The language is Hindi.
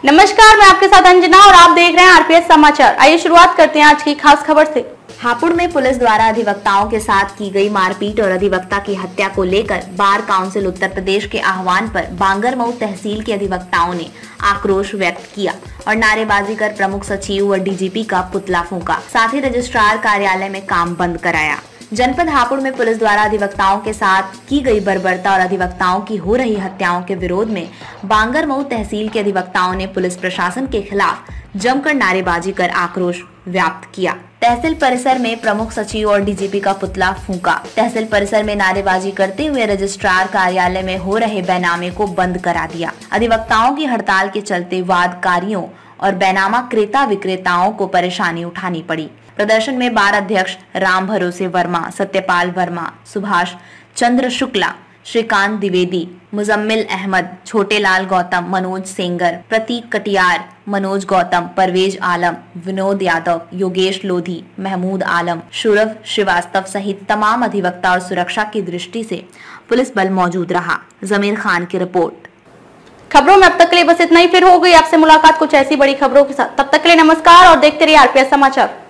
नमस्कार, मैं आपके साथ अंजना और आप देख रहे हैं आरपीएस समाचार। आइए शुरुआत करते हैं आज की खास खबर से। हापुड़ में पुलिस द्वारा अधिवक्ताओं के साथ की गई मारपीट और अधिवक्ता की हत्या को लेकर बार काउंसिल उत्तर प्रदेश के आह्वान पर बांगरमऊ तहसील के अधिवक्ताओं ने आक्रोश व्यक्त किया और नारेबाजी कर प्रमुख सचिव व डीजीपी का पुतला फूंका। साथ ही रजिस्ट्रार कार्यालय में काम बंद कराया। जनपद हापुड़ में पुलिस द्वारा अधिवक्ताओं के साथ की गई बर्बरता और अधिवक्ताओं की हो रही हत्याओं के विरोध में बांगरमऊ तहसील के अधिवक्ताओं ने पुलिस प्रशासन के खिलाफ जमकर नारेबाजी कर आक्रोश व्यक्त किया। तहसील परिसर में प्रमुख सचिव और डीजीपी का पुतला फूंका। तहसील परिसर में नारेबाजी करते हुए रजिस्ट्रार कार्यालय में हो रहे बैनामे को बंद करा दिया। अधिवक्ताओं की हड़ताल के चलते वादकारियों और बैनामा क्रेता विक्रेताओं को परेशानी उठानी पड़ी। प्रदर्शन में बार अध्यक्ष राम भरोसे वर्मा, सत्यपाल वर्मा, सुभाष चंद्र शुक्ला, श्रीकांत द्विवेदी, मुजम्मिल अहमद, छोटेलाल गौतम, मनोज सेंगर, प्रतीक कटियार, मनोज गौतम, परवेज आलम, विनोद यादव, योगेश लोधी, महमूद आलम, शुरव श्रीवास्तव सहित तमाम अधिवक्ता और सुरक्षा की दृष्टि से पुलिस बल मौजूद रहा। जमीर खान की रिपोर्ट। खबरों में अब तक के लिए बस इतना ही। फिर हो गई आपसे मुलाकात कुछ ऐसी बड़ी खबरों के साथ। तब तक के लिए नमस्कार और देखते रहिए आरपीएस समाचार।